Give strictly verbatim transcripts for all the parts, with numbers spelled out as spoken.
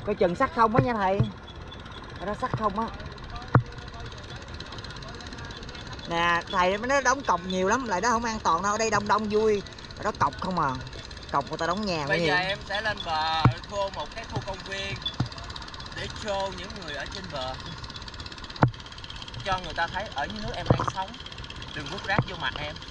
Coi chừng sắt không á nha thầy. Cái đó sắt không á. Nè thầy nó đóng cọc nhiều lắm, lại đó không an toàn đâu. Ở đây đông đông vui, ở đó cọc không à. Cọc người ta đóng nhà. Bây giờ nhiều. em sẽ lên bờ thua một cái khu công viên để show những người ở trên bờ, cho người ta thấy ở dưới nước em đang sống. Đừng vứt rác vô mặt em.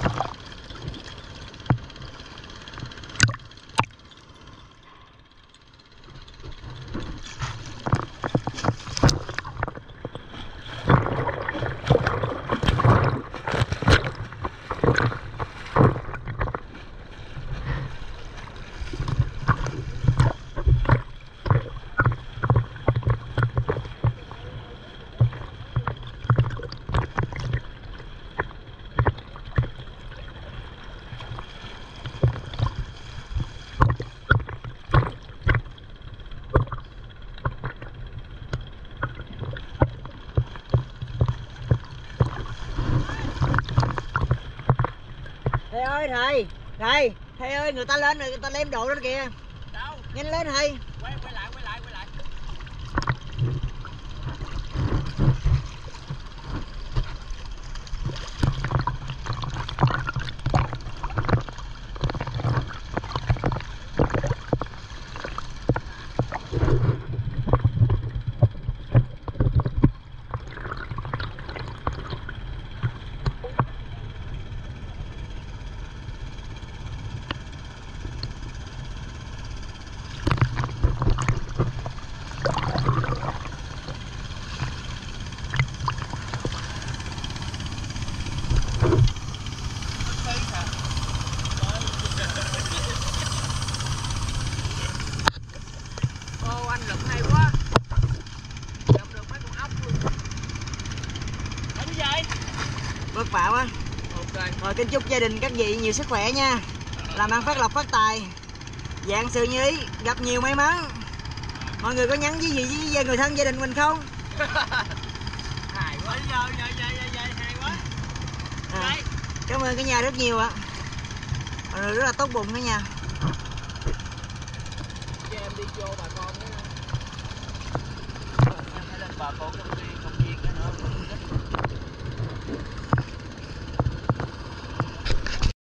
Thầy ơi thầy, thầy, thầy ơi người ta lên rồi, người ta đem đồ lên kìa. Đâu? Nhanh lên thầy. Quay quay lại quay lại quay lại. Ô anh lụm hay quá. Lụm được mấy con ốc luôn. Ở cái gì? Vất vả quá. Ok. Rồi kính chúc gia đình các vị nhiều sức khỏe nha. Làm ăn phát lộc phát tài. Dạng sự như ý, gặp nhiều may mắn. Mọi người có nhắn với gì với người thân gia đình mình không? Hài quá. Giờ giờ giờ giờ hài quá. À, cảm ơn cả nhà rất nhiều ạ. Mọi người rất là tốt bụng đó nha. Cho em đi vô bà con nữa. Em phải lên bà con công viên công viên cái nữa.